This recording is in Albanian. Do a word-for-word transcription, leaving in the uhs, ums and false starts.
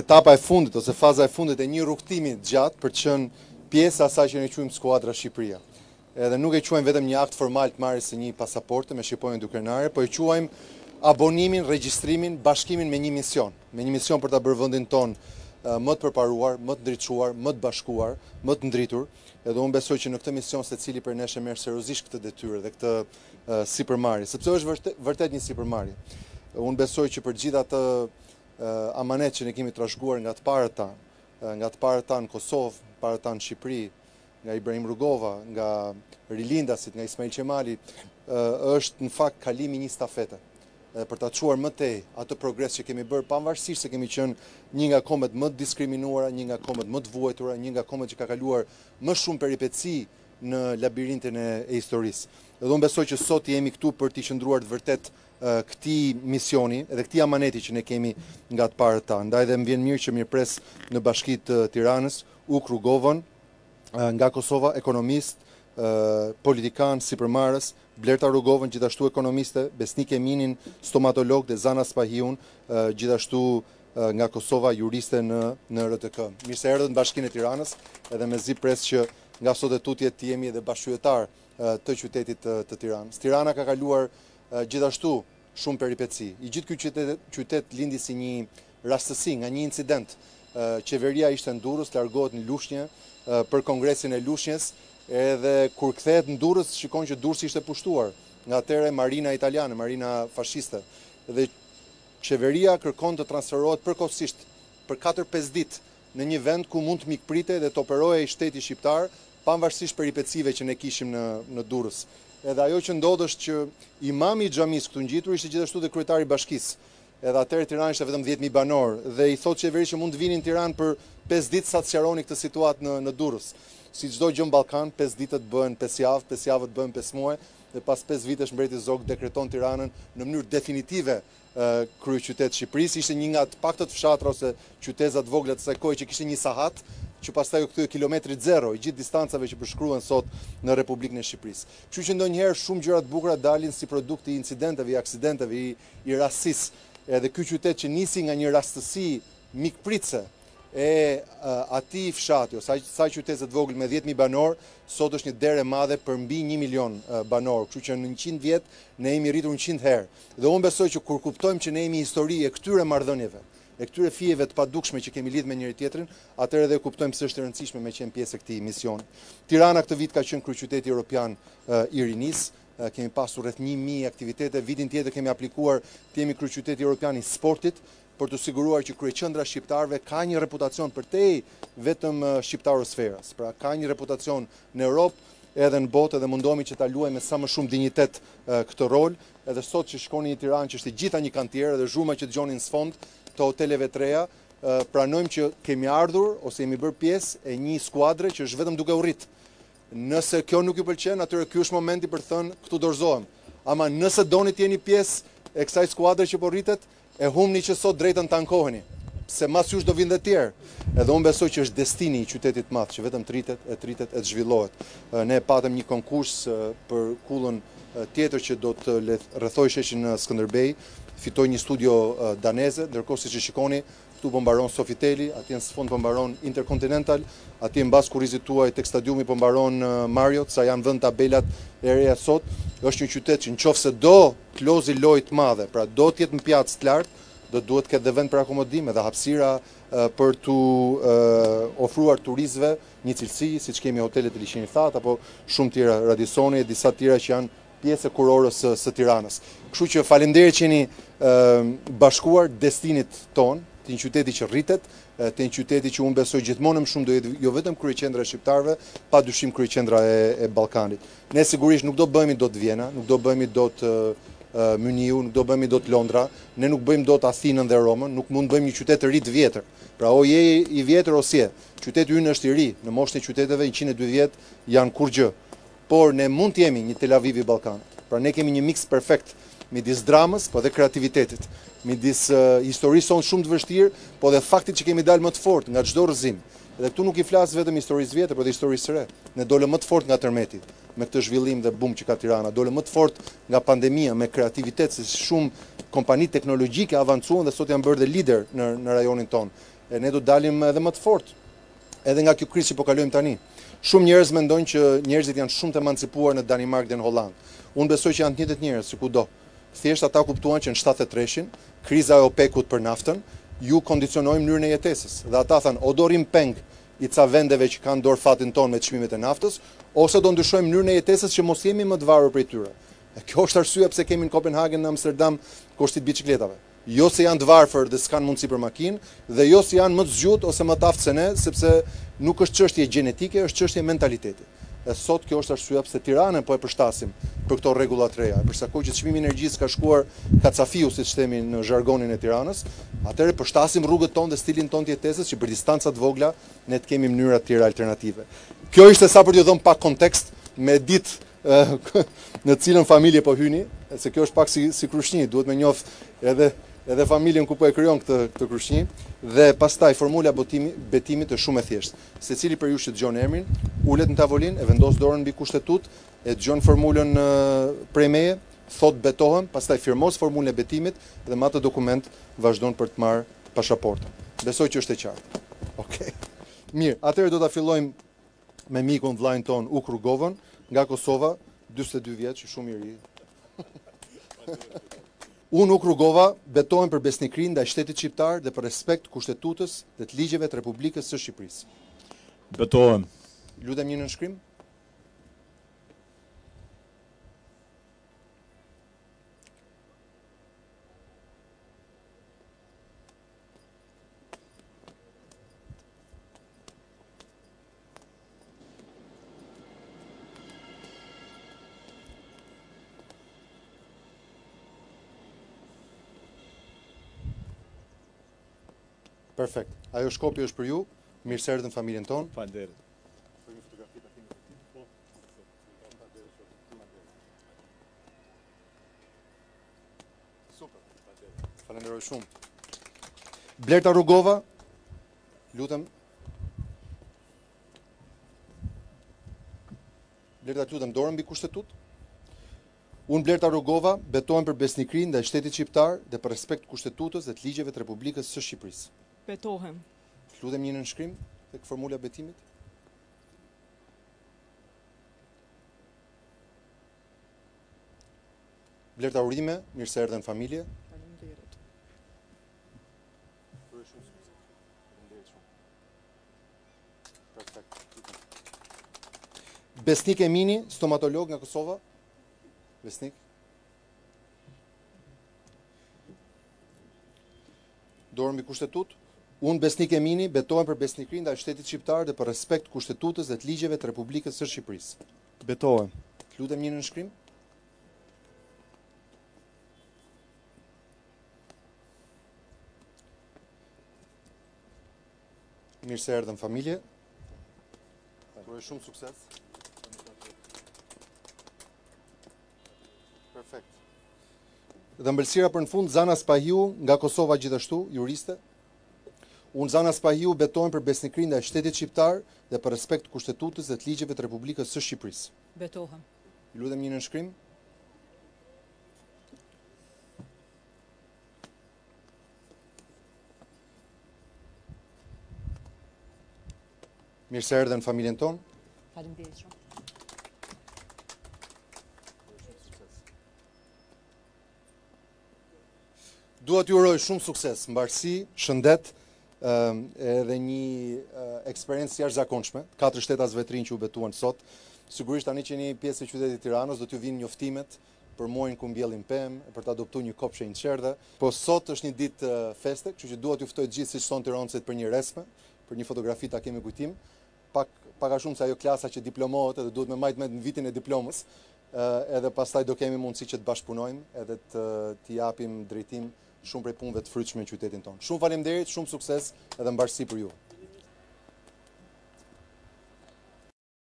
etapa e fundit ose faza e fundit e një rrugtimi gjatë për të qenë pjesë asaj që ne quajmë Skuadra Shqipëria. Edhe nuk e quajmë vetëm një akt formal të marrjes së një pasaporte me shqiponjë dukrenare, po e quajmë abonimin, regjistrimin, bashkimin me një mision, me një mision për ta bërë vendin ton më të përparuar, më të ndriçuar, më të bashkuar, më të ndritur. Edhe unë besoj që në këtë mision secili prej nesh e merr seriozisht këtë detyrë dhe këtë uh, sipërmarrje, sepse është vërtet, vërtet një sipërmarrje. Unë besoj që për gjithë atë uh, amanet që ne kemi trashëguar nga të parët tanë, uh, nga të parët tanë në Kosovë, parët tanë në Shqipëri, nga Ibrahim Rugova, nga rilindasit, nga Ismail Qemali, uh, është në fakt kalimi një stafete për ta çuar më tej atë progres që kemi bërë, pavarësisht se kemi qenë një nga kombet më të diskriminuara, një nga kombet më të vuajtura, një nga kombet që ka kaluar më shumë peripeci në labirintin e, e historisë. Dhe unë besoj që sot jemi këtu për t'i qëndruar të vërtet uh, këtij misioni edhe këtij amaneti që ne kemi nga të parët tanë. Ndaj dhe më vjen mirë që mirëpres në Bashkitë të Tiranës, Uk Rugovën, uh, nga Kosova, ekonomist, uh, politikan, sipërmarrës, Blerta Rugovën, gjithashtu ekonomiste, Besnik Eminin, stomatolog dhe Zana Spahiun, uh, gjithashtu uh, nga Kosova, juriste në, në R T K. Mirë se erdhët në Bashkinë e Tiranës, edhe me zi pres që nga sot e tutje të jemi edhe bashkëqytetar uh, të qytetit të, të Tiranës. Tirana ka kaluar uh, gjithashtu shumë peripeci. I gjithë ky qytet, qytet lindi si një rastësi nga një incident. Uh, qeveria ishte në Durrës, largohet në Lushnjë uh, për kongresin e Lushnjës, edhe kur kthehet në Durrës shikon që Durrësi ishte pushtuar nga atëre marina italiane, marina fashiste. Dhe qeveria kërkon të transferohet përkohësisht për katër pesë ditë në një vend ku mund të mikpritej dhe të operohej shteti shqiptar, pavarësisht peripecive që ne kishim në, në Durrës. Edhe ajo që ndodh është që imami i xhamisë këtu ngjitur ishte gjithashtu dhe kryetari i bashkisë. Edhe atëherë Tirana ishte vetëm dhjetë mijë banor dhe i thotë qeverisë që mund të vinin në Tiranë për pesë ditë sa të sqaroni këtë situatë në, në Durrës. Si çdo gjë në Ballkan, pesë ditët bëhen pesë javë, pesë javët bëhen pesë muaj dhe pas pesë vitesh mbreti Zog dekreton Tiranën në mënyrë definitive uh, kryeqytet Shqipërisë. Ishte një nga të paktët fshatra ose qyteza të vogla të asaj kohe që kishte një sahat, që pastaj u kthye kilometrit zero i gjithë distancave që përshkruhen sot në Republikën e Shqipërisë. Kështu që ndonjëherë shumë gjëra të bukura dalin si produkt i incidenteve, i aksidenteve, i, i rastësisë. Edhe ky qytet që nisi nga një rastësi mikpritse e uh, atij fshati ose saj qytetet të vogël me dhjetë mijë banor, sot është një derë e madhe për mbi një milion uh, banor, kështu që në njëqind vjet ne jemi rritur njëqind herë. Dhe unë besoj që kur kuptojmë që ne jemi histori e këtyre marrëdhënieve, e këtyre fijeve të padukshme që kemi lidhur me njëri tjetrin, atëherë edhe kuptojmë se është e rëndësishme me qenë pjesë e këtij misioni. Tirana këtë vit ka qenë kryeqyteti evropian uh, i rinisë. Uh, kemi pasur rreth një mijë aktivitete, vitin tjetër kemi aplikuar të jemi kryeqyteti evropian i sportit, për të siguruar që kryeqendra shqiptarëve ka një reputacion përtej vetëm shqiptarosferas. Pra ka një reputacion në Europë edhe në botë dhe mundohemi që ta luajmë me sa më shumë dinjitet uh, këtë rol. Edhe sot që shkoni në Tiranë që është gjitha një kantierë dhe zhurma që dëgjonin në sfond të hoteleve të reja, uh, pranojmë që kemi ardhur ose jemi bërë pjesë e një skuadre që është vetëm duke u rrit. Nëse kjo nuk ju pëlqen, atëherë ky është momenti për të thënë këtu dorëzohem. Ama nëse doni të jeni pjesë e kësaj skuadre që po rritet, e humni që sot drejtën të ankoheni, se mas jush do vinë dhe tjerë. Edhe unë besoj që është destini i qytetit madh, që vetëm të rritet, e të rritet, e të zhvillohet. Ne patëm një konkurs për kullën tjetër që do të rrethoj sheshin në Skënderbej, fitoj një studio daneze, ndërkohë siç e shikoni, këtu po mbaron Sofiteli, atje në sfond po mbaron Intercontinental, atje mbas kurrizit tuaj tek stadiumi po mbaron Marriott, sa janë vënë tabelat e reja sot. Është një qytet që nëse do klozi lojë të madhe, pra do të jetë në pjatës të lartë, do duhet të ketë dhe vend për akomodim edhe hapësira uh, për të uh, ofruar turistëve një cilësi, siç kemi hotelet e Liçenit That apo shumë tjera, Radissoni e disa tjera që janë pjesë e kurorës së, së Tiranës. Kështu që faleminderit që jeni uh, bashkuar destinit ton, të një qyteti që rritet, të një qyteti që unë besoj gjithmonë më shumë do jetë jo vetëm kryeqendra e shqiptarëve, pa dyshim kryeqendra e, e Ballkanit. Ne sigurisht nuk do bëhemi dot Vjena, nuk do bëhemi dot uh, Muniu, nuk do bëhemi dot Londra, ne nuk bëjmë dot Athinën dhe Romën, nuk mund bëjmë një qytet të ri të vjetër. Pra o je i vjetër ose je. Qyteti ynë është i ri, në moshën e qyteteve njëqind e dy vjet janë kur gjë. Por ne mund të jemi një Tel Aviv i Ballkanit. Pra ne kemi një mix perfekt midis dramës, po dhe kreativitetit, midis uh, historisë sonë shumë të vështirë, po dhe faktit që kemi dalë më të fortë nga çdo rrëzim. Dhe këtu nuk i flas vetëm historisë vjetër, por dhe historisë së re. Ne dolëm më të fortë nga tërmeti, me këtë zhvillim dhe bum që ka Tirana, dolëm më të fortë nga pandemia, me kreativitet, se shumë kompani teknologjike avancuan dhe sot janë bërë dhe lider në, në rajonin tonë. e ne do dalim edhe më të fortë. Edhe nga kjo krizë që po kalojmë tani. Shumë njerëz mendojnë që njerëzit janë shumë të emancipuar në Danimark dhe në Holland. Unë besoj që janë të njëjtët njerëz si kudo. Thjesht ata kuptuan që në shtatëdhjetë e treshin, kriza e OPEC-ut për naftën, ju kondicionojmë mënyrën e jetesës. Dhe ata thanë, o do rim peng i ca vendeve që kanë dorë fatin tonë me çmimet e naftës, ose do ndryshojmë mënyrën e jetesës që mos jemi më të varur prej tyre. E kjo është arsyeja pse kemi në Kopenhagen, në Amsterdam, kushtit biçikletave. Jo se janë të varfër dhe s'kan mundësi për makinë, dhe jo se janë më të zgjuar ose më të aftë se ne, sepse nuk është çështje gjenetike, është çështje mentaliteti. E sot kjo është arsyeja pse Tiranën po e përshtasim për këto rregulla të reja. Për sa kohë që çmimi i energjisë ka shkuar kacafiu, siç themi në zhargonin e Tiranës, atëherë përshtasim rrugët tonë dhe stilin tonë të jetesës që për distanca të vogla ne të kemi mënyra të tjera alternative. Kjo ishte sa për t'ju dhënë pak kontekst me ditë në cilën familje po hyni, se kjo është pak si si krushnjë, duhet me njoh edhe edhe familjen ku po e krijon këtë këtë krushnjë, dhe pastaj formula botimi, betimit është shumë e thjeshtë. Secili për ju që dëgjon emrin, ulet në tavolinë, e vendos dorën mbi kushtetut, e dëgjon formulën prej meje, thot betohem, pastaj firmos formulën e betimit dhe me atë dokument vazhdon për të marrë pasaportën. Besoj që është e qartë. Okej. Mirë, atëherë do ta fillojmë me mikun vllajën ton Uk Rugovën nga Kosova, dyzet e dy vjeç, shumë i ri. Unë Uk Rugova betohem për besnikrinë ndaj shtetit shqiptar dhe për respekt kushtetutës dhe të ligjeve të Republikës së Shqipërisë. Betohem. Lutem një nënshkrim. Perfekt. Ajo shkopi është për ju. Mirë se erdhën familjen tonë. Faleminderit. Super. Falenderoj shumë. Blerta Rugova, lutem. Blerta, lutem, dorën mbi kushtetut. Unë Blerta Rugova betohem për besnikrinë ndaj shtetit shqiptar dhe për respekt kushtetutës dhe të ligjeve të Republikës së Shqipërisë. Betohem. Lutem një nënshkrim tek formula e betimit. Blerta, urime, mirë se erdhen familje. Faleminderit. Perfekt. Besnik Emini, stomatolog nga Kosova. Besnik. Dorën mbi kushtetut. Unë Besnik Emini betohem për besnikrinë ndaj shtetit shqiptar dhe për respekt kushtetutës dhe të ligjeve të Republikës së Shqipërisë. Betohem. Lutem një nënshkrim. Mirë se erdhën familje. Uroj shumë sukses. Perfekt. Dhe mbëlsira për në fund, Zana Spahiu nga Kosova gjithashtu, juriste. Unë Zana Spahiu betohem për besnikrinë ndaj shtetit shqiptar dhe për respekt kushtetutës dhe të ligjeve të Republikës së Shqipërisë. Betohem. Lutem një nënshkrim. Mirë se erdhen familjen tonë. Faleminderit shumë. Dua t'ju uroj shumë sukses, mbarësi, shëndet, edhe një eksperiencë jashtëzakonshme. Katër shteta zvetrinj që u betuan sot. Sigurisht tani që jeni pjesë e qytetit Tiranës do t'ju vinë njoftimet për muajin ku mbjellin pemë, për të adoptuar një kopshë një qerdhe. Po sot është një ditë feste, kështu që dua t'ju ftoj të gjithë siç son tiranësit për një resme, për një fotografi ta kemi kujtim. Pak pak a shumë se ajo klasa që diplomohet edhe duhet me majt me në vitin e diplomës, edhe pastaj do kemi mundësi që të bashkëpunojmë edhe të t'i japim drejtim shumë prej punëve të frytshme në qytetin tonë. Shumë faleminderit, shumë sukses edhe mbarësi për ju.